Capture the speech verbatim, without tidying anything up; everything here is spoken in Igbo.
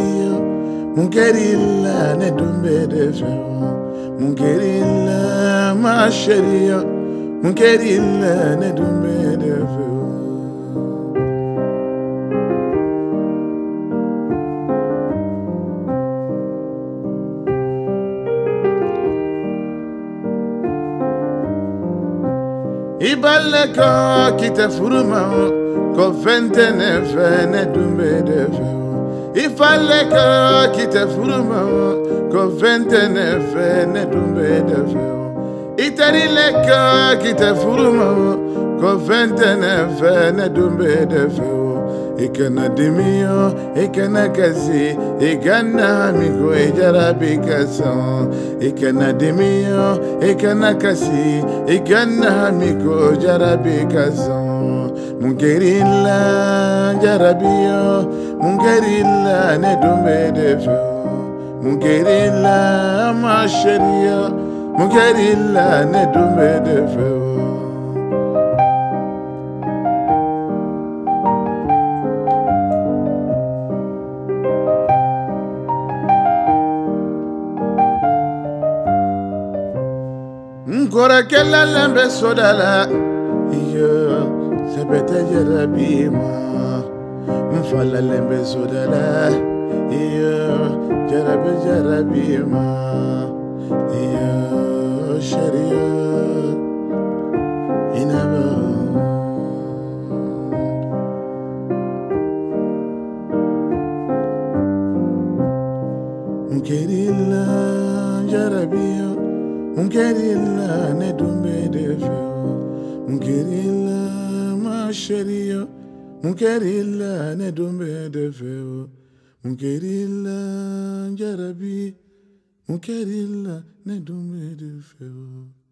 jarabio mungerilla ne dumbe de feo mungerilla masherio mungerilla ne dumbe de feo Ibaleko kita furuma ko vente ne vene dumbe de feo Ifaleko kita furuma ko vente ne vene dumbe de feo Itarileko kita furuma ko vente ne vene dumbe de feo Ikana dimio, ikana kasi, ikana amigo ejarabi kason. Ikana dimio, ikana kasi, ikana amigo ejarabi kason. Mungerilla jarabio, mungerilla ne dumbe de feo. Mungerilla masheria, mungerilla ne dumbe de feo. Nkora kella lembe sodala iyo sebete jarabima mfala lembe sodala iyo jarabe jarabima iyo sharia inaba mkerilla jarabio Mungerilla ne dumbe de feo Mungerilla masherio Mungerilla ne dumbe de feo Mungerilla jarabi Mungerilla ne dumbe de feo